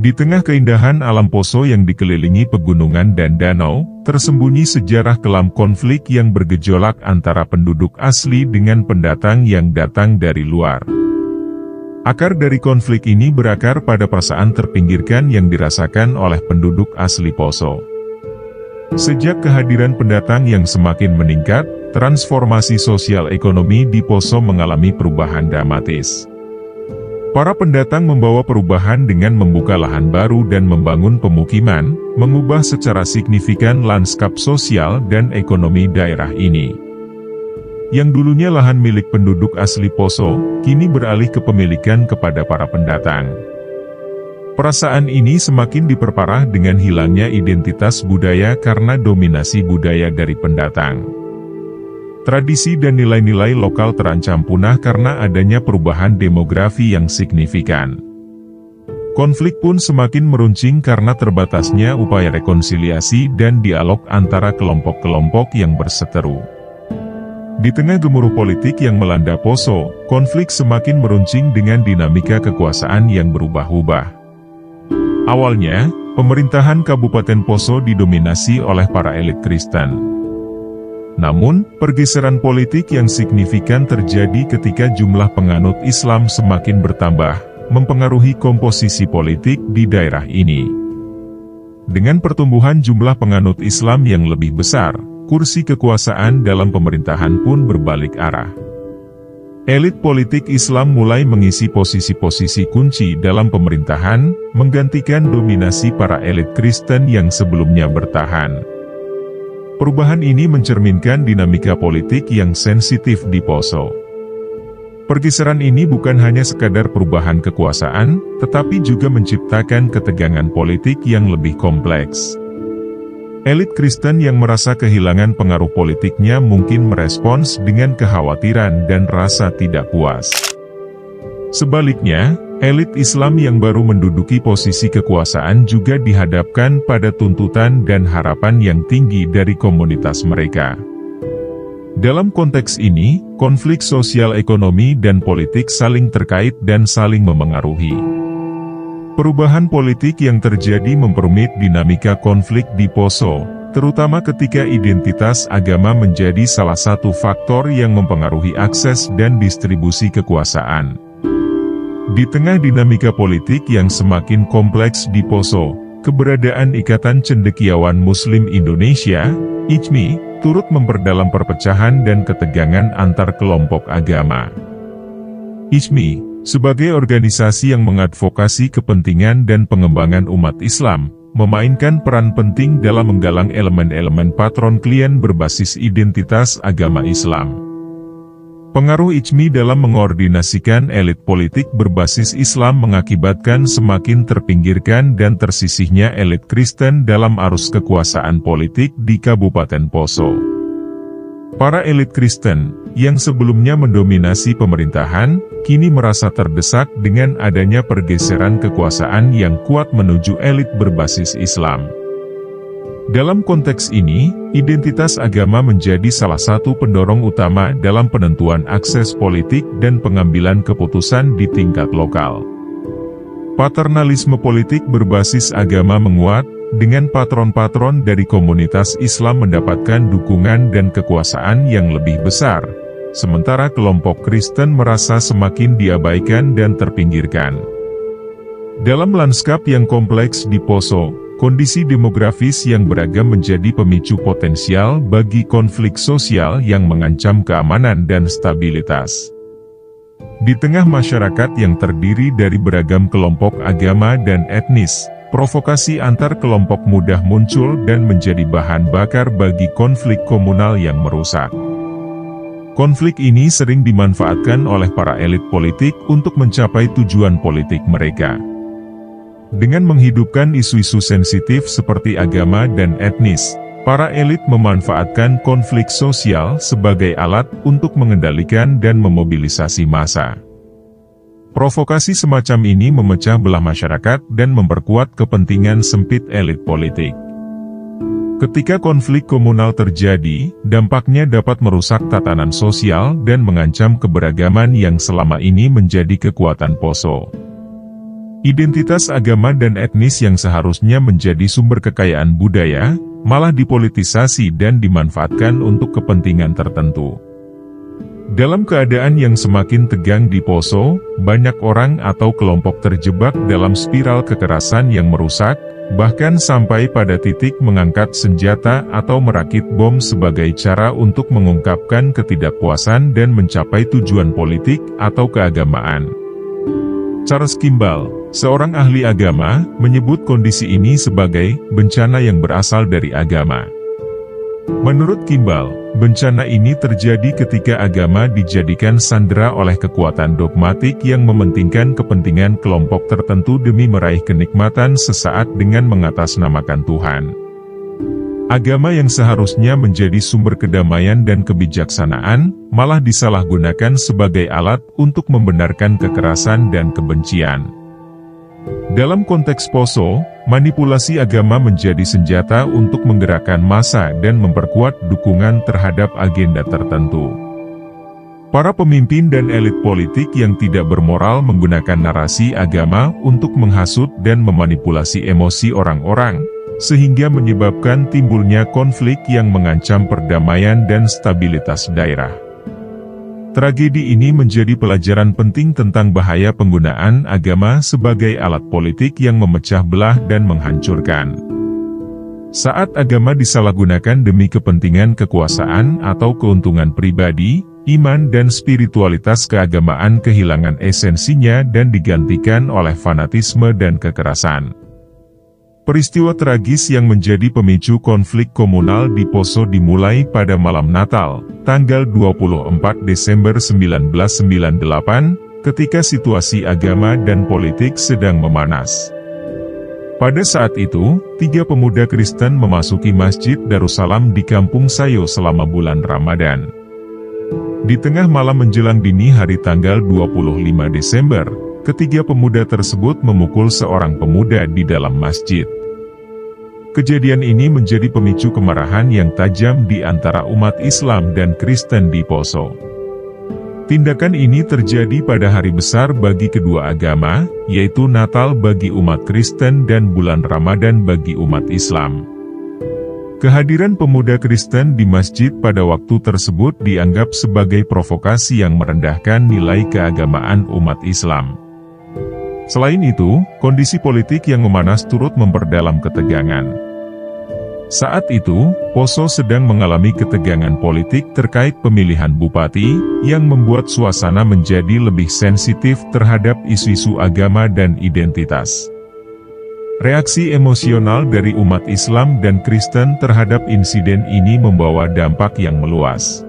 Di tengah keindahan alam Poso yang dikelilingi pegunungan dan danau, tersembunyi sejarah kelam konflik yang bergejolak antara penduduk asli dengan pendatang yang datang dari luar. Akar dari konflik ini berakar pada perasaan terpinggirkan yang dirasakan oleh penduduk asli Poso. Sejak kehadiran pendatang yang semakin meningkat, transformasi sosial ekonomi di Poso mengalami perubahan dramatis. Para pendatang membawa perubahan dengan membuka lahan baru dan membangun pemukiman, mengubah secara signifikan lanskap sosial dan ekonomi daerah ini. Yang dulunya lahan milik penduduk asli Poso, kini beralih kepemilikan kepada para pendatang. Perasaan ini semakin diperparah dengan hilangnya identitas budaya karena dominasi budaya dari pendatang. Tradisi dan nilai-nilai lokal terancam punah karena adanya perubahan demografi yang signifikan. Konflik pun semakin meruncing karena terbatasnya upaya rekonsiliasi dan dialog antara kelompok-kelompok yang berseteru. Di tengah gemuruh politik yang melanda Poso, konflik semakin meruncing dengan dinamika kekuasaan yang berubah-ubah. Awalnya, pemerintahan Kabupaten Poso didominasi oleh para elit Kristen. Namun, pergeseran politik yang signifikan terjadi ketika jumlah penganut Islam semakin bertambah, mempengaruhi komposisi politik di daerah ini. Dengan pertumbuhan jumlah penganut Islam yang lebih besar, kursi kekuasaan dalam pemerintahan pun berbalik arah. Elit politik Islam mulai mengisi posisi-posisi kunci dalam pemerintahan, menggantikan dominasi para elit Kristen yang sebelumnya bertahan. Perubahan ini mencerminkan dinamika politik yang sensitif di Poso. Pergeseran ini bukan hanya sekadar perubahan kekuasaan, tetapi juga menciptakan ketegangan politik yang lebih kompleks. Elit Kristen yang merasa kehilangan pengaruh politiknya mungkin merespons dengan kekhawatiran dan rasa tidak puas. Sebaliknya, elit Islam yang baru menduduki posisi kekuasaan juga dihadapkan pada tuntutan dan harapan yang tinggi dari komunitas mereka. Dalam konteks ini, konflik sosial ekonomi dan politik saling terkait dan saling memengaruhi. Perubahan politik yang terjadi memperumit dinamika konflik di Poso, terutama ketika identitas agama menjadi salah satu faktor yang mempengaruhi akses dan distribusi kekuasaan. Di tengah dinamika politik yang semakin kompleks di Poso, keberadaan Ikatan Cendekiawan Muslim Indonesia, ICMI, turut memperdalam perpecahan dan ketegangan antar kelompok agama. ICMI, sebagai organisasi yang mengadvokasi kepentingan dan pengembangan umat Islam, memainkan peran penting dalam menggalang elemen-elemen patron klien berbasis identitas agama Islam. Pengaruh ICMI dalam mengordinasikan elit politik berbasis Islam mengakibatkan semakin terpinggirkan dan tersisihnya elit Kristen dalam arus kekuasaan politik di Kabupaten Poso. Para elit Kristen, yang sebelumnya mendominasi pemerintahan, kini merasa terdesak dengan adanya pergeseran kekuasaan yang kuat menuju elit berbasis Islam. Dalam konteks ini, identitas agama menjadi salah satu pendorong utama dalam penentuan akses politik dan pengambilan keputusan di tingkat lokal. Paternalisme politik berbasis agama menguat, dengan patron-patron dari komunitas Islam mendapatkan dukungan dan kekuasaan yang lebih besar, sementara kelompok Kristen merasa semakin diabaikan dan terpinggirkan. Dalam lanskap yang kompleks di Poso, kondisi demografis yang beragam menjadi pemicu potensial bagi konflik sosial yang mengancam keamanan dan stabilitas. Di tengah masyarakat yang terdiri dari beragam kelompok agama dan etnis, provokasi antar kelompok mudah muncul dan menjadi bahan bakar bagi konflik komunal yang merusak. Konflik ini sering dimanfaatkan oleh para elit politik untuk mencapai tujuan politik mereka. Dengan menghidupkan isu-isu sensitif seperti agama dan etnis, para elit memanfaatkan konflik sosial sebagai alat untuk mengendalikan dan memobilisasi massa. Provokasi semacam ini memecah belah masyarakat dan memperkuat kepentingan sempit elit politik. Ketika konflik komunal terjadi, dampaknya dapat merusak tatanan sosial dan mengancam keberagaman yang selama ini menjadi kekuatan Poso. Identitas agama dan etnis yang seharusnya menjadi sumber kekayaan budaya, malah dipolitisasi dan dimanfaatkan untuk kepentingan tertentu. Dalam keadaan yang semakin tegang di Poso, banyak orang atau kelompok terjebak dalam spiral kekerasan yang merusak, bahkan sampai pada titik mengangkat senjata atau merakit bom sebagai cara untuk mengungkapkan ketidakpuasan dan mencapai tujuan politik atau keagamaan. Charles Kimball, seorang ahli agama, menyebut kondisi ini sebagai bencana yang berasal dari agama. Menurut Kimball, bencana ini terjadi ketika agama dijadikan sandera oleh kekuatan dogmatik yang mementingkan kepentingan kelompok tertentu demi meraih kenikmatan sesaat dengan mengatasnamakan Tuhan. Agama yang seharusnya menjadi sumber kedamaian dan kebijaksanaan, malah disalahgunakan sebagai alat untuk membenarkan kekerasan dan kebencian. Dalam konteks Poso, manipulasi agama menjadi senjata untuk menggerakkan massa dan memperkuat dukungan terhadap agenda tertentu. Para pemimpin dan elit politik yang tidak bermoral menggunakan narasi agama untuk menghasut dan memanipulasi emosi orang-orang, sehingga menyebabkan timbulnya konflik yang mengancam perdamaian dan stabilitas daerah. Tragedi ini menjadi pelajaran penting tentang bahaya penggunaan agama sebagai alat politik yang memecah belah dan menghancurkan. Saat agama disalahgunakan demi kepentingan kekuasaan atau keuntungan pribadi, iman dan spiritualitas keagamaan kehilangan esensinya dan digantikan oleh fanatisme dan kekerasan. Peristiwa tragis yang menjadi pemicu konflik komunal di Poso dimulai pada malam Natal, tanggal 24 Desember 1998, ketika situasi agama dan politik sedang memanas. Pada saat itu, 3 pemuda Kristen memasuki Masjid Darussalam di Kampung Sayo selama bulan Ramadan. Di tengah malam menjelang dini hari tanggal 25 Desember, ketiga pemuda tersebut memukul seorang pemuda di dalam masjid. Kejadian ini menjadi pemicu kemarahan yang tajam di antara umat Islam dan Kristen di Poso. Tindakan ini terjadi pada hari besar bagi kedua agama, yaitu Natal bagi umat Kristen dan bulan Ramadan bagi umat Islam. Kehadiran pemuda Kristen di masjid pada waktu tersebut dianggap sebagai provokasi yang merendahkan nilai keagamaan umat Islam. Selain itu, kondisi politik yang memanas turut memperdalam ketegangan. Saat itu, Poso sedang mengalami ketegangan politik terkait pemilihan bupati, yang membuat suasana menjadi lebih sensitif terhadap isu-isu agama dan identitas. Reaksi emosional dari umat Islam dan Kristen terhadap insiden ini membawa dampak yang meluas.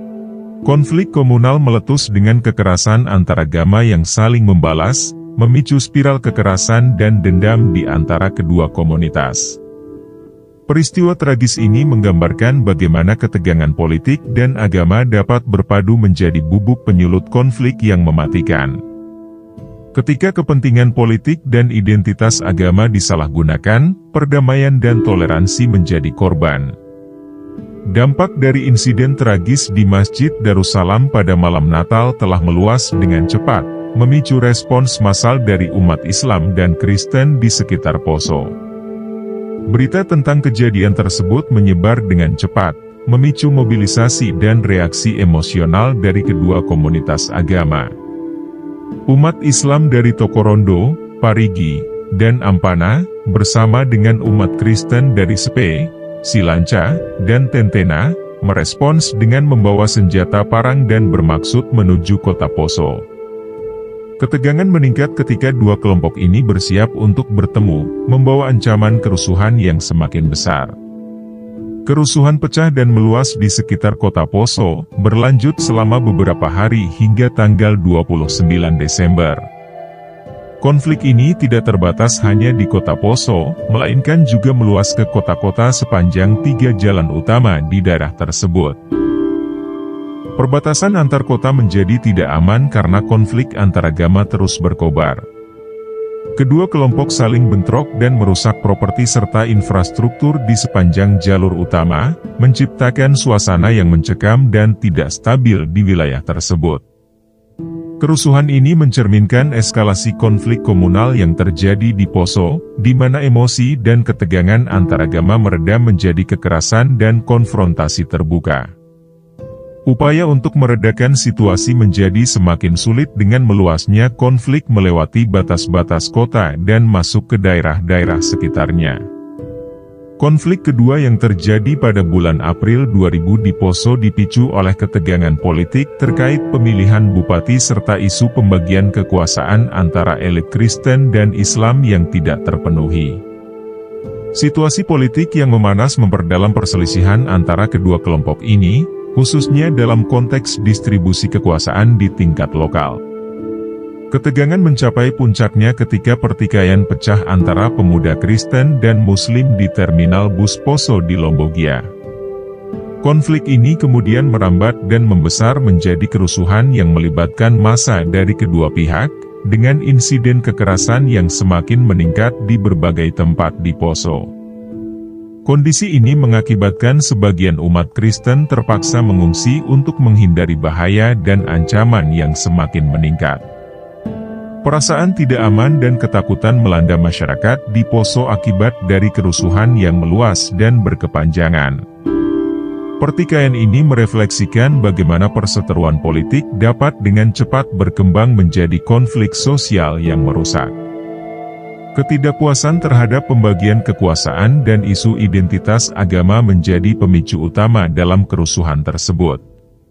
Konflik komunal meletus dengan kekerasan antaragama yang saling membalas, memicu spiral kekerasan dan dendam di antara kedua komunitas. Peristiwa tragis ini menggambarkan bagaimana ketegangan politik dan agama dapat berpadu menjadi bubuk penyulut konflik yang mematikan. Ketika kepentingan politik dan identitas agama disalahgunakan, perdamaian dan toleransi menjadi korban. Dampak dari insiden tragis di Masjid Darussalam pada malam Natal telah meluas dengan cepat, memicu respons massal dari umat Islam dan Kristen di sekitar Poso. Berita tentang kejadian tersebut menyebar dengan cepat, memicu mobilisasi dan reaksi emosional dari kedua komunitas agama. Umat Islam dari Tokorondo, Parigi, dan Ampana, bersama dengan umat Kristen dari Sepe, Silanca, dan Tentena, merespons dengan membawa senjata parang dan bermaksud menuju kota Poso. Ketegangan meningkat ketika dua kelompok ini bersiap untuk bertemu, membawa ancaman kerusuhan yang semakin besar. Kerusuhan pecah dan meluas di sekitar kota Poso, berlanjut selama beberapa hari hingga tanggal 29 Desember. Konflik ini tidak terbatas hanya di kota Poso, melainkan juga meluas ke kota-kota sepanjang 3 jalan utama di daerah tersebut. Perbatasan antar kota menjadi tidak aman karena konflik antaragama terus berkobar. Kedua kelompok saling bentrok dan merusak properti serta infrastruktur di sepanjang jalur utama, menciptakan suasana yang mencekam dan tidak stabil di wilayah tersebut. Kerusuhan ini mencerminkan eskalasi konflik komunal yang terjadi di Poso, di mana emosi dan ketegangan antaragama meredam menjadi kekerasan dan konfrontasi terbuka. Upaya untuk meredakan situasi menjadi semakin sulit dengan meluasnya konflik melewati batas-batas kota dan masuk ke daerah-daerah sekitarnya. Konflik kedua yang terjadi pada bulan April 2000 di Poso dipicu oleh ketegangan politik terkait pemilihan bupati serta isu pembagian kekuasaan antara elit Kristen dan Islam yang tidak terpenuhi. Situasi politik yang memanas memperdalam perselisihan antara kedua kelompok ini, khususnya dalam konteks distribusi kekuasaan di tingkat lokal. Ketegangan mencapai puncaknya ketika pertikaian pecah antara pemuda Kristen dan Muslim di terminal bus Poso di Lombogia. Konflik ini kemudian merambat dan membesar menjadi kerusuhan yang melibatkan massa dari kedua pihak, dengan insiden kekerasan yang semakin meningkat di berbagai tempat di Poso. Kondisi ini mengakibatkan sebagian umat Kristen terpaksa mengungsi untuk menghindari bahaya dan ancaman yang semakin meningkat. Perasaan tidak aman dan ketakutan melanda masyarakat di Poso akibat dari kerusuhan yang meluas dan berkepanjangan. Pertikaian ini merefleksikan bagaimana perseteruan politik dapat dengan cepat berkembang menjadi konflik sosial yang merusak. Ketidakpuasan terhadap pembagian kekuasaan dan isu identitas agama menjadi pemicu utama dalam kerusuhan tersebut.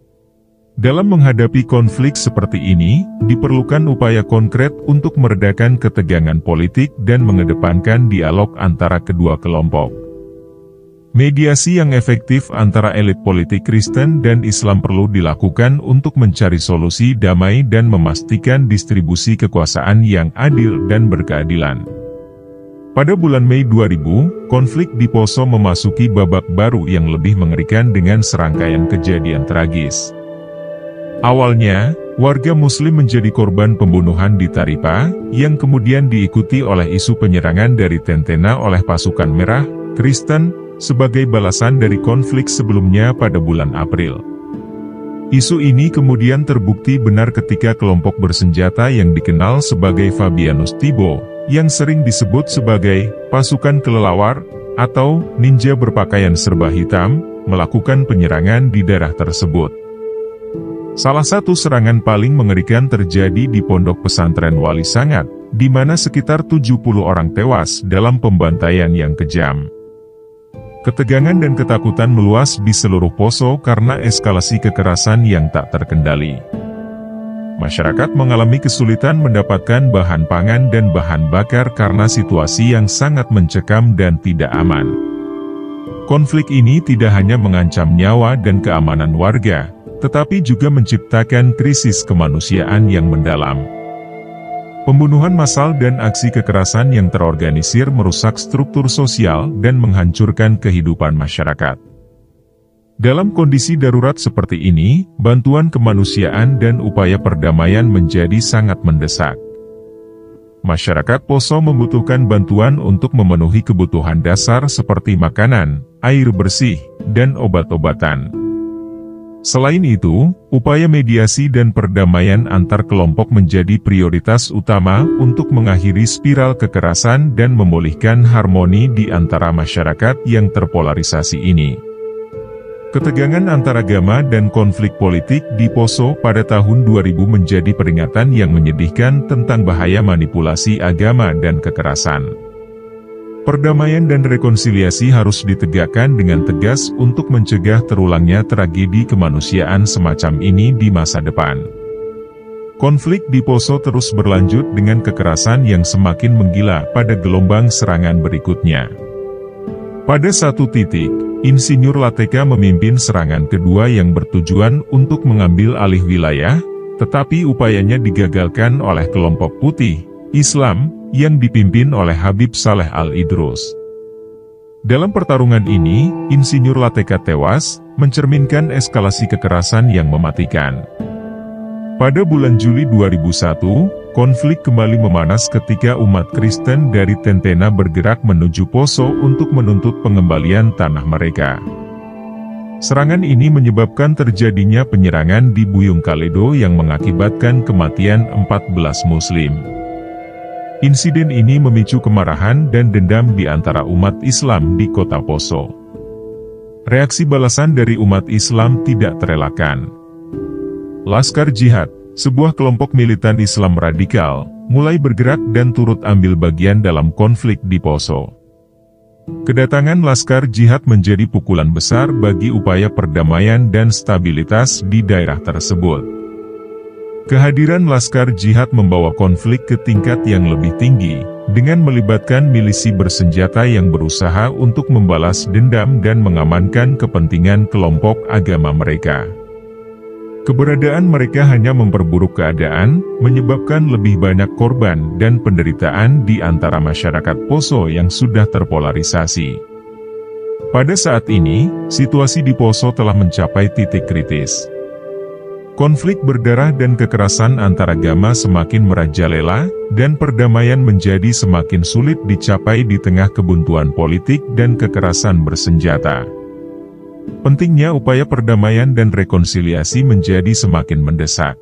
Dalam menghadapi konflik seperti ini, diperlukan upaya konkret untuk meredakan ketegangan politik dan mengedepankan dialog antara kedua kelompok. Mediasi yang efektif antara elit politik Kristen dan Islam perlu dilakukan untuk mencari solusi damai dan memastikan distribusi kekuasaan yang adil dan berkeadilan. Pada bulan Mei 2000, konflik di Poso memasuki babak baru yang lebih mengerikan dengan serangkaian kejadian tragis. Awalnya, warga Muslim menjadi korban pembunuhan di Taripa, yang kemudian diikuti oleh isu penyerangan dari Tentena oleh pasukan Merah, Kristen, sebagai balasan dari konflik sebelumnya pada bulan April. Isu ini kemudian terbukti benar ketika kelompok bersenjata yang dikenal sebagai Fabianus Tibo, yang sering disebut sebagai pasukan kelelawar, atau ninja berpakaian serba hitam, melakukan penyerangan di daerah tersebut. Salah satu serangan paling mengerikan terjadi di Pondok Pesantren Wali Sangat, di mana sekitar 70 orang tewas dalam pembantaian yang kejam. Ketegangan dan ketakutan meluas di seluruh Poso karena eskalasi kekerasan yang tak terkendali. Masyarakat mengalami kesulitan mendapatkan bahan pangan dan bahan bakar karena situasi yang sangat mencekam dan tidak aman. Konflik ini tidak hanya mengancam nyawa dan keamanan warga, tetapi juga menciptakan krisis kemanusiaan yang mendalam. Pembunuhan massal dan aksi kekerasan yang terorganisir merusak struktur sosial dan menghancurkan kehidupan masyarakat. Dalam kondisi darurat seperti ini, bantuan kemanusiaan dan upaya perdamaian menjadi sangat mendesak. Masyarakat Poso membutuhkan bantuan untuk memenuhi kebutuhan dasar seperti makanan, air bersih, dan obat-obatan. Selain itu, upaya mediasi dan perdamaian antar kelompok menjadi prioritas utama untuk mengakhiri spiral kekerasan dan memulihkan harmoni di antara masyarakat yang terpolarisasi ini. Ketegangan antaragama dan konflik politik di Poso pada tahun 2000 menjadi peringatan yang menyedihkan tentang bahaya manipulasi agama dan kekerasan. Perdamaian dan rekonsiliasi harus ditegakkan dengan tegas untuk mencegah terulangnya tragedi kemanusiaan semacam ini di masa depan. Konflik di Poso terus berlanjut dengan kekerasan yang semakin menggila pada gelombang serangan berikutnya. Pada satu titik, Insinyur Lateka memimpin serangan kedua yang bertujuan untuk mengambil alih wilayah, tetapi upayanya digagalkan oleh kelompok putih, Islam, yang dipimpin oleh Habib Saleh Al-Idrus. Dalam pertarungan ini, Insinyur Lateka tewas, mencerminkan eskalasi kekerasan yang mematikan. Pada bulan Juli 2001, konflik kembali memanas ketika umat Kristen dari Tentena bergerak menuju Poso untuk menuntut pengembalian tanah mereka. Serangan ini menyebabkan terjadinya penyerangan di Buyung Kaledo yang mengakibatkan kematian 14 Muslim. Insiden ini memicu kemarahan dan dendam di antara umat Islam di kota Poso. Reaksi balasan dari umat Islam tidak terelakkan. Laskar Jihad, sebuah kelompok militan Islam radikal, mulai bergerak dan turut ambil bagian dalam konflik di Poso. Kedatangan Laskar Jihad menjadi pukulan besar bagi upaya perdamaian dan stabilitas di daerah tersebut. Kehadiran Laskar Jihad membawa konflik ke tingkat yang lebih tinggi, dengan melibatkan milisi bersenjata yang berusaha untuk membalas dendam dan mengamankan kepentingan kelompok agama mereka. Keberadaan mereka hanya memperburuk keadaan, menyebabkan lebih banyak korban dan penderitaan di antara masyarakat Poso yang sudah terpolarisasi. Pada saat ini, situasi di Poso telah mencapai titik kritis. Konflik berdarah dan kekerasan antaragama semakin merajalela, dan perdamaian menjadi semakin sulit dicapai di tengah kebuntuan politik dan kekerasan bersenjata. Pentingnya upaya perdamaian dan rekonsiliasi menjadi semakin mendesak.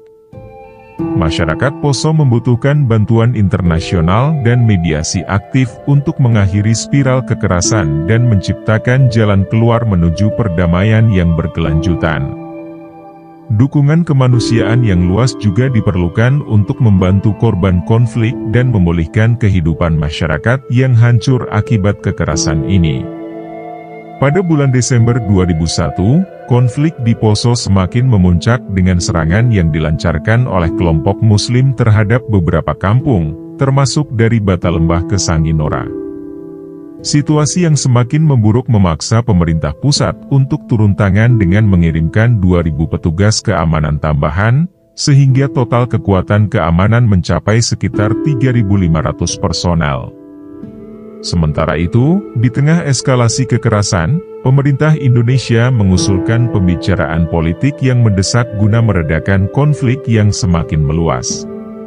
Masyarakat Poso membutuhkan bantuan internasional dan mediasi aktif untuk mengakhiri spiral kekerasan dan menciptakan jalan keluar menuju perdamaian yang berkelanjutan. Dukungan kemanusiaan yang luas juga diperlukan untuk membantu korban konflik dan memulihkan kehidupan masyarakat yang hancur akibat kekerasan ini. Pada bulan Desember 2001, konflik di Poso semakin memuncak dengan serangan yang dilancarkan oleh kelompok Muslim terhadap beberapa kampung, termasuk dari Batalembah ke Sanginora. Situasi yang semakin memburuk memaksa pemerintah pusat untuk turun tangan dengan mengirimkan 2.000 petugas keamanan tambahan, sehingga total kekuatan keamanan mencapai sekitar 3.500 personel. Sementara itu, di tengah eskalasi kekerasan, pemerintah Indonesia mengusulkan pembicaraan politik yang mendesak guna meredakan konflik yang semakin meluas.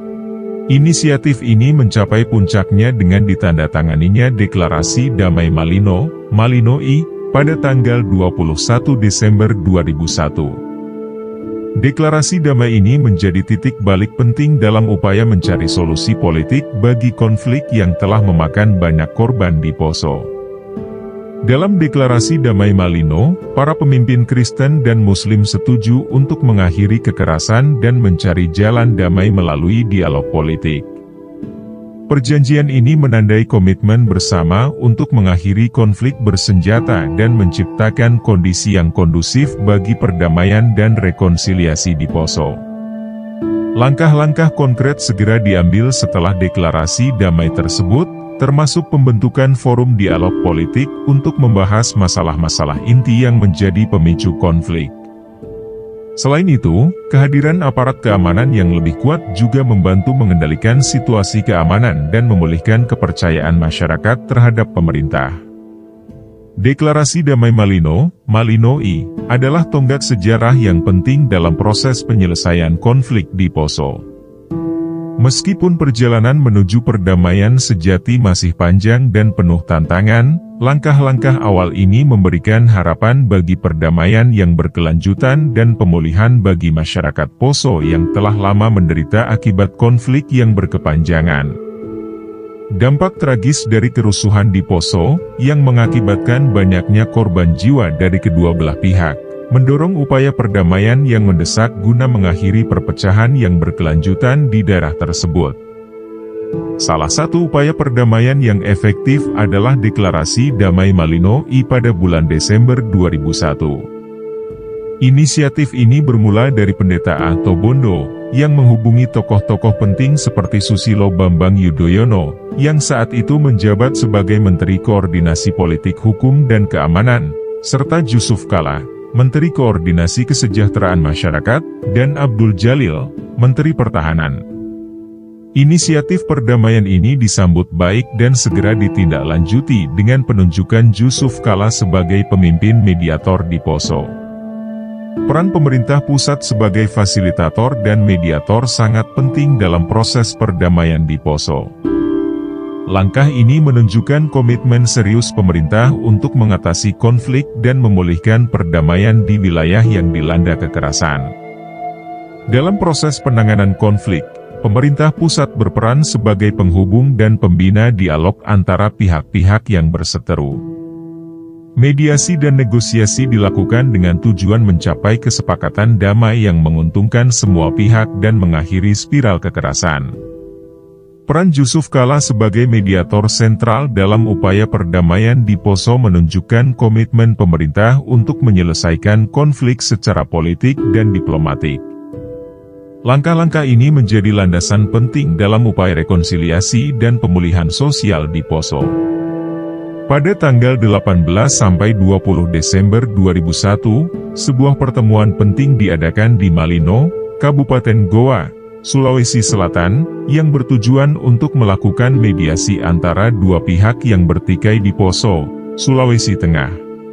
Inisiatif ini mencapai puncaknya dengan ditandatanganinya Deklarasi Damai Malino, Malino-I, pada tanggal 21 Desember 2001. Deklarasi damai ini menjadi titik balik penting dalam upaya mencari solusi politik bagi konflik yang telah memakan banyak korban di Poso. Dalam Deklarasi Damai Malino, para pemimpin Kristen dan Muslim setuju untuk mengakhiri kekerasan dan mencari jalan damai melalui dialog politik. Perjanjian ini menandai komitmen bersama untuk mengakhiri konflik bersenjata dan menciptakan kondisi yang kondusif bagi perdamaian dan rekonsiliasi di Poso. Langkah-langkah konkret segera diambil setelah deklarasi damai tersebut, termasuk pembentukan forum dialog politik untuk membahas masalah-masalah inti yang menjadi pemicu konflik. Selain itu, kehadiran aparat keamanan yang lebih kuat juga membantu mengendalikan situasi keamanan dan memulihkan kepercayaan masyarakat terhadap pemerintah. Deklarasi Damai Malino, Malino-I, adalah tonggak sejarah yang penting dalam proses penyelesaian konflik di Poso. Meskipun perjalanan menuju perdamaian sejati masih panjang dan penuh tantangan, langkah-langkah awal ini memberikan harapan bagi perdamaian yang berkelanjutan dan pemulihan bagi masyarakat Poso yang telah lama menderita akibat konflik yang berkepanjangan. Dampak tragis dari kerusuhan di Poso, yang mengakibatkan banyaknya korban jiwa dari kedua belah pihak, mendorong upaya perdamaian yang mendesak guna mengakhiri perpecahan yang berkelanjutan di daerah tersebut. Salah satu upaya perdamaian yang efektif adalah Deklarasi Damai Malino-I pada bulan Desember 2001. Inisiatif ini bermula dari Pendeta Ahto Bondo, yang menghubungi tokoh-tokoh penting seperti Susilo Bambang Yudhoyono, yang saat itu menjabat sebagai Menteri Koordinasi Politik Hukum dan Keamanan, serta Jusuf Kalla, Menteri Koordinasi Kesejahteraan Masyarakat, dan Abdul Jalil, Menteri Pertahanan. Inisiatif perdamaian ini disambut baik dan segera ditindaklanjuti dengan penunjukan Jusuf Kalla sebagai pemimpin mediator di Poso. Peran pemerintah pusat sebagai fasilitator dan mediator sangat penting dalam proses perdamaian di Poso. Langkah ini menunjukkan komitmen serius pemerintah untuk mengatasi konflik dan memulihkan perdamaian di wilayah yang dilanda kekerasan. Dalam proses penanganan konflik, pemerintah pusat berperan sebagai penghubung dan pembina dialog antara pihak-pihak yang berseteru. Mediasi dan negosiasi dilakukan dengan tujuan mencapai kesepakatan damai yang menguntungkan semua pihak dan mengakhiri spiral kekerasan. Peran Yusuf Kala sebagai mediator sentral dalam upaya perdamaian di Poso menunjukkan komitmen pemerintah untuk menyelesaikan konflik secara politik dan diplomatik. Langkah-langkah ini menjadi landasan penting dalam upaya rekonsiliasi dan pemulihan sosial di Poso. Pada tanggal 18–20 Desember 2001, sebuah pertemuan penting diadakan di Malino, Kabupaten Goa, Sulawesi Selatan, yang bertujuan untuk melakukan mediasi antara dua pihak yang bertikai di Poso, Sulawesi Tengah.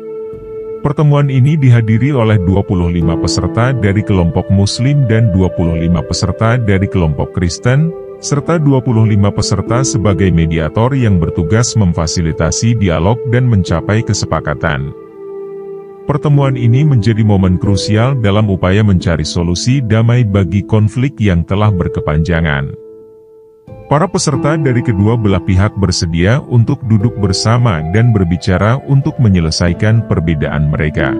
Pertemuan ini dihadiri oleh 25 peserta dari kelompok Muslim dan 25 peserta dari kelompok Kristen, serta 25 peserta sebagai mediator yang bertugas memfasilitasi dialog dan mencapai kesepakatan. Pertemuan ini menjadi momen krusial dalam upaya mencari solusi damai bagi konflik yang telah berkepanjangan. Para peserta dari kedua belah pihak bersedia untuk duduk bersama dan berbicara untuk menyelesaikan perbedaan mereka.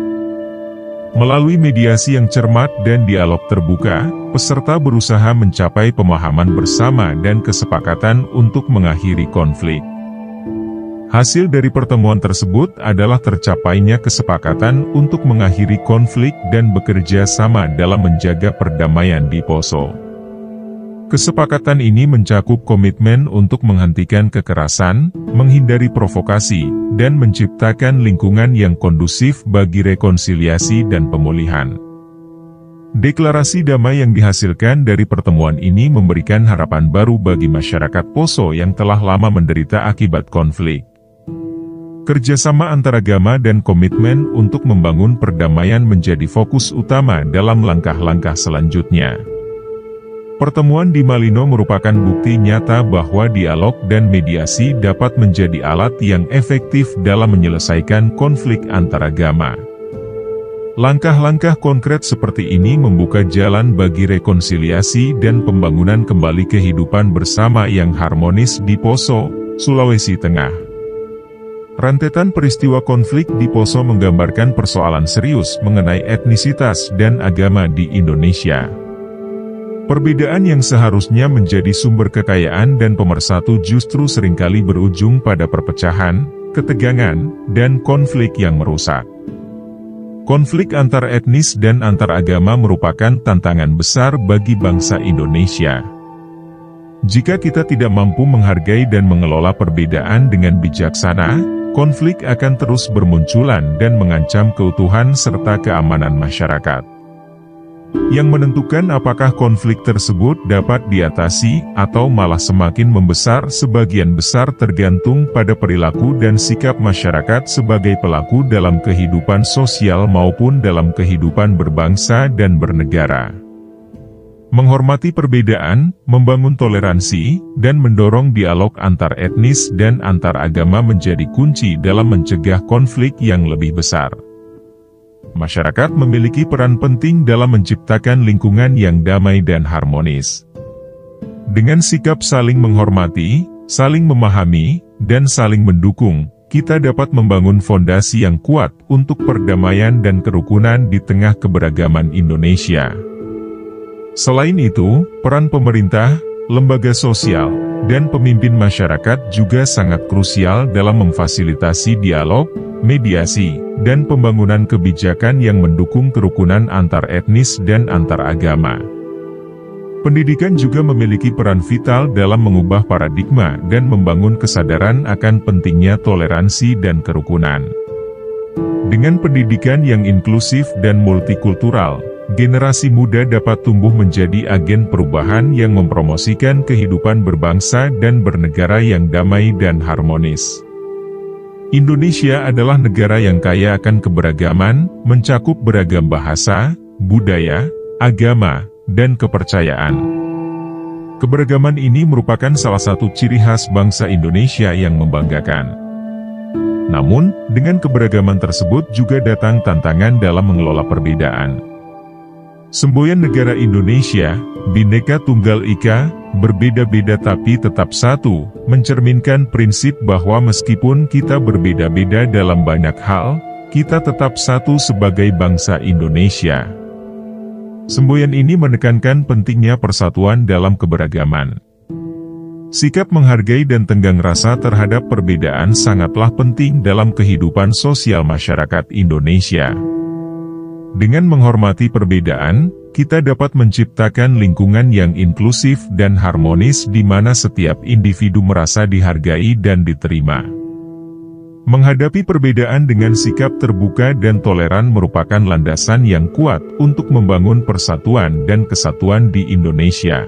Melalui mediasi yang cermat dan dialog terbuka, peserta berusaha mencapai pemahaman bersama dan kesepakatan untuk mengakhiri konflik. Hasil dari pertemuan tersebut adalah tercapainya kesepakatan untuk mengakhiri konflik dan bekerja sama dalam menjaga perdamaian di Poso. Kesepakatan ini mencakup komitmen untuk menghentikan kekerasan, menghindari provokasi, dan menciptakan lingkungan yang kondusif bagi rekonsiliasi dan pemulihan. Deklarasi damai yang dihasilkan dari pertemuan ini memberikan harapan baru bagi masyarakat Poso yang telah lama menderita akibat konflik. Kerjasama antaragama dan komitmen untuk membangun perdamaian menjadi fokus utama dalam langkah-langkah selanjutnya. Pertemuan di Malino merupakan bukti nyata bahwa dialog dan mediasi dapat menjadi alat yang efektif dalam menyelesaikan konflik antaragama. Langkah-langkah konkret seperti ini membuka jalan bagi rekonsiliasi dan pembangunan kembali kehidupan bersama yang harmonis di Poso, Sulawesi Tengah. Rentetan peristiwa konflik di Poso menggambarkan persoalan serius mengenai etnisitas dan agama di Indonesia. Perbedaan yang seharusnya menjadi sumber kekayaan dan pemersatu justru seringkali berujung pada perpecahan, ketegangan, dan konflik yang merusak. Konflik antar etnis dan antar agama merupakan tantangan besar bagi bangsa Indonesia. Jika kita tidak mampu menghargai dan mengelola perbedaan dengan bijaksana, konflik akan terus bermunculan dan mengancam keutuhan serta keamanan masyarakat. Yang menentukan apakah konflik tersebut dapat diatasi atau malah semakin membesar sebagian besar tergantung pada perilaku dan sikap masyarakat sebagai pelaku dalam kehidupan sosial maupun dalam kehidupan berbangsa dan bernegara. Menghormati perbedaan, membangun toleransi, dan mendorong dialog antar etnis dan antar agama menjadi kunci dalam mencegah konflik yang lebih besar. Masyarakat memiliki peran penting dalam menciptakan lingkungan yang damai dan harmonis. Dengan sikap saling menghormati, saling memahami, dan saling mendukung, kita dapat membangun fondasi yang kuat untuk perdamaian dan kerukunan di tengah keberagaman Indonesia. Selain itu, peran pemerintah, lembaga sosial, dan pemimpin masyarakat juga sangat krusial dalam memfasilitasi dialog, mediasi, dan pembangunan kebijakan yang mendukung kerukunan antar etnis dan antar agama. Pendidikan juga memiliki peran vital dalam mengubah paradigma dan membangun kesadaran akan pentingnya toleransi dan kerukunan. Dengan pendidikan yang inklusif dan multikultural, generasi muda dapat tumbuh menjadi agen perubahan yang mempromosikan kehidupan berbangsa dan bernegara yang damai dan harmonis. Indonesia adalah negara yang kaya akan keberagaman, mencakup beragam bahasa, budaya, agama, dan kepercayaan. Keberagaman ini merupakan salah satu ciri khas bangsa Indonesia yang membanggakan. Namun, dengan keberagaman tersebut juga datang tantangan dalam mengelola perbedaan. Semboyan negara Indonesia, Bhinneka Tunggal Ika, berbeda-beda tapi tetap satu, mencerminkan prinsip bahwa meskipun kita berbeda-beda dalam banyak hal, kita tetap satu sebagai bangsa Indonesia. Semboyan ini menekankan pentingnya persatuan dalam keberagaman. Sikap menghargai dan tenggang rasa terhadap perbedaan sangatlah penting dalam kehidupan sosial masyarakat Indonesia. Dengan menghormati perbedaan, kita dapat menciptakan lingkungan yang inklusif dan harmonis di mana setiap individu merasa dihargai dan diterima. Menghadapi perbedaan dengan sikap terbuka dan toleran merupakan landasan yang kuat untuk membangun persatuan dan kesatuan di Indonesia.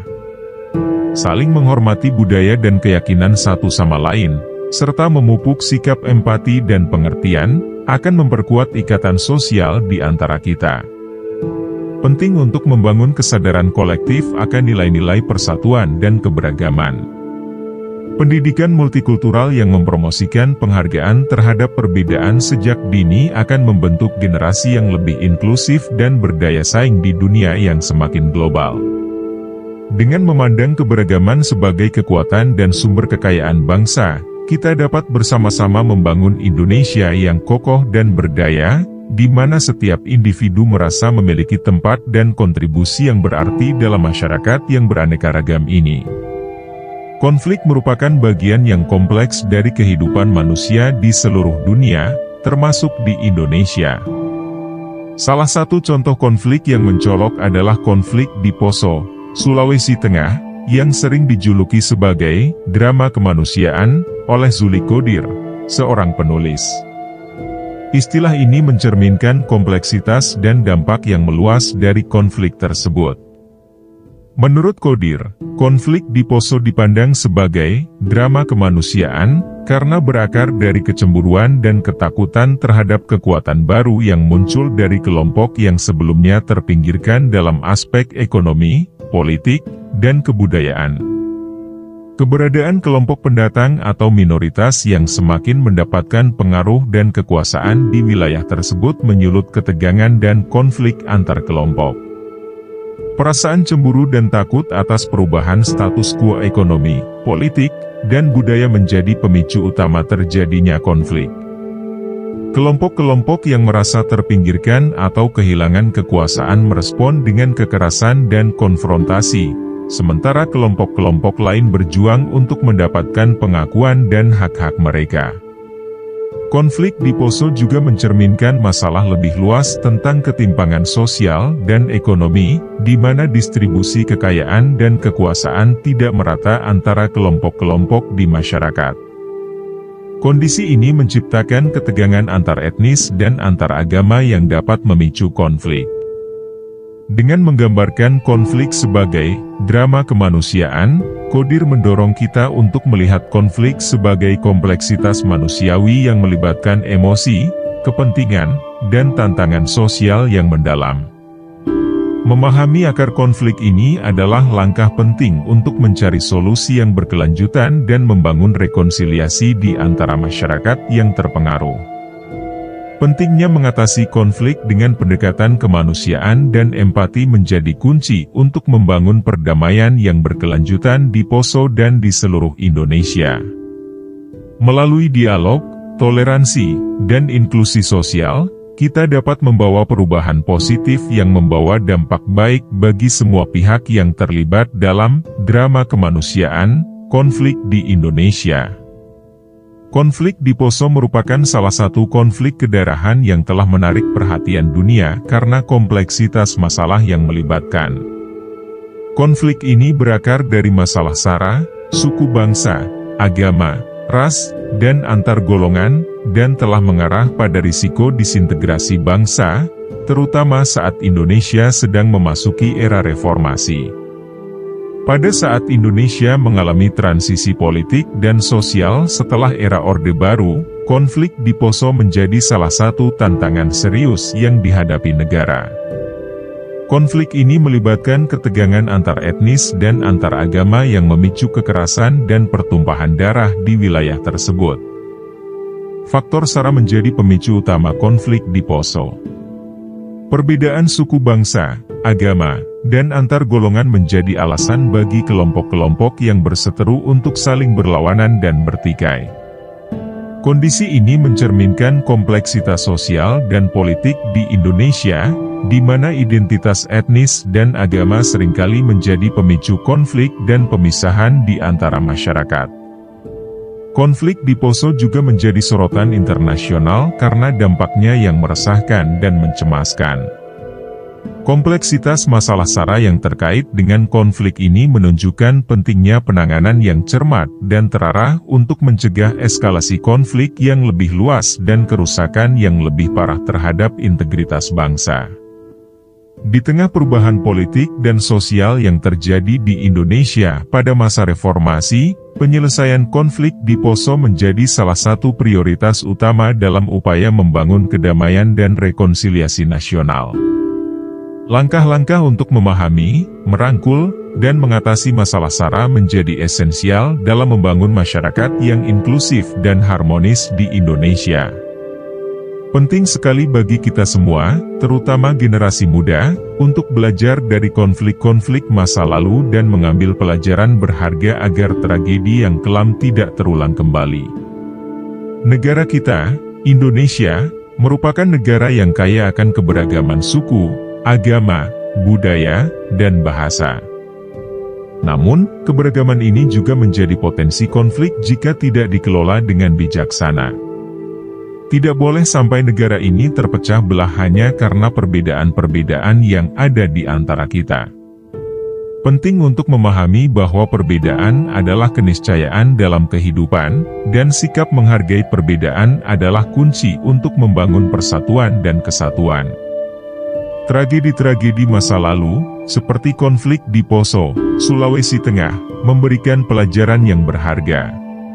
Saling menghormati budaya dan keyakinan satu sama lain, serta memupuk sikap empati dan pengertian, akan memperkuat ikatan sosial di antara kita. Penting untuk membangun kesadaran kolektif akan nilai-nilai persatuan dan keberagaman. Pendidikan multikultural yang mempromosikan penghargaan terhadap perbedaan sejak dini akan membentuk generasi yang lebih inklusif dan berdaya saing di dunia yang semakin global. Dengan memandang keberagaman sebagai kekuatan dan sumber kekayaan bangsa, kita dapat bersama-sama membangun Indonesia yang kokoh dan berdaya, di mana setiap individu merasa memiliki tempat dan kontribusi yang berarti dalam masyarakat yang beraneka ragam ini. Konflik merupakan bagian yang kompleks dari kehidupan manusia di seluruh dunia, termasuk di Indonesia. Salah satu contoh konflik yang mencolok adalah konflik di Poso, Sulawesi Tengah, yang sering dijuluki sebagai drama kemanusiaan oleh Zuli Qodir, seorang penulis. Istilah ini mencerminkan kompleksitas dan dampak yang meluas dari konflik tersebut. Menurut Qodir, konflik di Poso dipandang sebagai drama kemanusiaan karena berakar dari kecemburuan dan ketakutan terhadap kekuatan baru yang muncul dari kelompok yang sebelumnya terpinggirkan dalam aspek ekonomi, politik, dan kebudayaan. Keberadaan kelompok pendatang atau minoritas yang semakin mendapatkan pengaruh dan kekuasaan di wilayah tersebut menyulut ketegangan dan konflik antar kelompok. Perasaan cemburu dan takut atas perubahan status quo ekonomi, politik, dan budaya menjadi pemicu utama terjadinya konflik. Kelompok-kelompok yang merasa terpinggirkan atau kehilangan kekuasaan merespon dengan kekerasan dan konfrontasi, sementara kelompok-kelompok lain berjuang untuk mendapatkan pengakuan dan hak-hak mereka. Konflik di Poso juga mencerminkan masalah lebih luas tentang ketimpangan sosial dan ekonomi, di mana distribusi kekayaan dan kekuasaan tidak merata antara kelompok-kelompok di masyarakat. Kondisi ini menciptakan ketegangan antar etnis dan antar agama yang dapat memicu konflik. Dengan menggambarkan konflik sebagai drama kemanusiaan, Qodir mendorong kita untuk melihat konflik sebagai kompleksitas manusiawi yang melibatkan emosi, kepentingan, dan tantangan sosial yang mendalam. Memahami akar konflik ini adalah langkah penting untuk mencari solusi yang berkelanjutan dan membangun rekonsiliasi di antara masyarakat yang terpengaruh. Pentingnya mengatasi konflik dengan pendekatan kemanusiaan dan empati menjadi kunci untuk membangun perdamaian yang berkelanjutan di Poso dan di seluruh Indonesia. Melalui dialog, toleransi, dan inklusi sosial, kita dapat membawa perubahan positif yang membawa dampak baik bagi semua pihak yang terlibat dalam drama kemanusiaan, konflik di Indonesia. Konflik di Poso merupakan salah satu konflik kedarahan yang telah menarik perhatian dunia karena kompleksitas masalah yang melibatkan. Konflik ini berakar dari masalah SARA, suku bangsa, agama, ras, dan antar golongan, dan telah mengarah pada risiko disintegrasi bangsa, terutama saat Indonesia sedang memasuki era reformasi. Pada saat Indonesia mengalami transisi politik dan sosial setelah era Orde Baru, konflik di Poso menjadi salah satu tantangan serius yang dihadapi negara. Konflik ini melibatkan ketegangan antar etnis dan antar agama yang memicu kekerasan dan pertumpahan darah di wilayah tersebut. Faktor SARA menjadi pemicu utama konflik di Poso. Perbedaan suku bangsa, agama, dan antar golongan menjadi alasan bagi kelompok-kelompok yang berseteru untuk saling berlawanan dan bertikai. Kondisi ini mencerminkan kompleksitas sosial dan politik di Indonesia, di mana identitas etnis dan agama seringkali menjadi pemicu konflik dan pemisahan di antara masyarakat. Konflik di Poso juga menjadi sorotan internasional karena dampaknya yang meresahkan dan mencemaskan. Kompleksitas masalah SARA yang terkait dengan konflik ini menunjukkan pentingnya penanganan yang cermat dan terarah untuk mencegah eskalasi konflik yang lebih luas dan kerusakan yang lebih parah terhadap integritas bangsa. Di tengah perubahan politik dan sosial yang terjadi di Indonesia pada masa reformasi, penyelesaian konflik di Poso menjadi salah satu prioritas utama dalam upaya membangun kedamaian dan rekonsiliasi nasional. Langkah-langkah untuk memahami, merangkul, dan mengatasi masalah SARA menjadi esensial dalam membangun masyarakat yang inklusif dan harmonis di Indonesia. Penting sekali bagi kita semua, terutama generasi muda, untuk belajar dari konflik-konflik masa lalu dan mengambil pelajaran berharga agar tragedi yang kelam tidak terulang kembali. Negara kita, Indonesia, merupakan negara yang kaya akan keberagaman suku, agama, budaya, dan bahasa. Namun, keberagaman ini juga menjadi potensi konflik jika tidak dikelola dengan bijaksana. Tidak boleh sampai negara ini terpecah belah hanya karena perbedaan-perbedaan yang ada di antara kita. Penting untuk memahami bahwa perbedaan adalah keniscayaan dalam kehidupan, dan sikap menghargai perbedaan adalah kunci untuk membangun persatuan dan kesatuan. Tragedi-tragedi masa lalu, seperti konflik di Poso, Sulawesi Tengah, memberikan pelajaran yang berharga.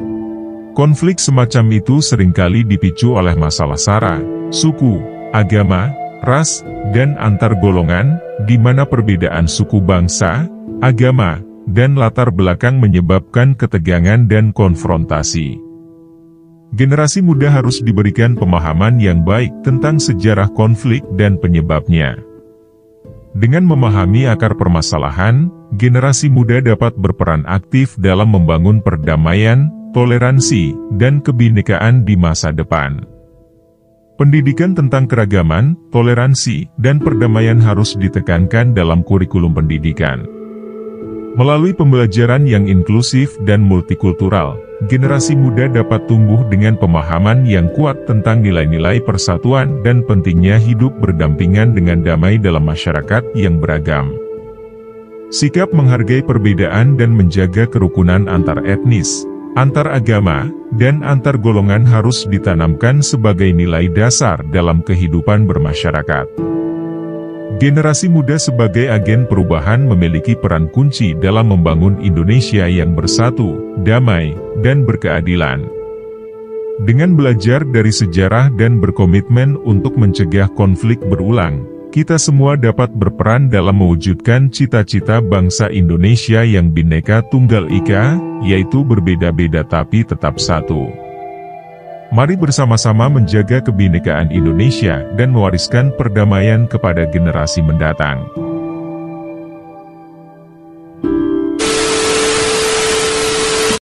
Konflik semacam itu seringkali dipicu oleh masalah SARA, suku, agama, ras, dan antar golongan, di mana perbedaan suku bangsa, agama, dan latar belakang menyebabkan ketegangan dan konfrontasi. Generasi muda harus diberikan pemahaman yang baik tentang sejarah konflik dan penyebabnya. Dengan memahami akar permasalahan, generasi muda dapat berperan aktif dalam membangun perdamaian, toleransi, dan kebinekaan di masa depan. Pendidikan tentang keragaman, toleransi, dan perdamaian harus ditekankan dalam kurikulum pendidikan. Melalui pembelajaran yang inklusif dan multikultural, generasi muda dapat tumbuh dengan pemahaman yang kuat tentang nilai-nilai persatuan dan pentingnya hidup berdampingan dengan damai dalam masyarakat yang beragam. Sikap menghargai perbedaan dan menjaga kerukunan antar etnis, antar agama, dan antar golongan harus ditanamkan sebagai nilai dasar dalam kehidupan bermasyarakat. Generasi muda sebagai agen perubahan memiliki peran kunci dalam membangun Indonesia yang bersatu, damai, dan berkeadilan. Dengan belajar dari sejarah dan berkomitmen untuk mencegah konflik berulang, kita semua dapat berperan dalam mewujudkan cita-cita bangsa Indonesia yang Bhinneka Tunggal Ika, yaitu berbeda-beda tapi tetap satu. Mari bersama-sama menjaga kebinekaan Indonesia dan mewariskan perdamaian kepada generasi mendatang.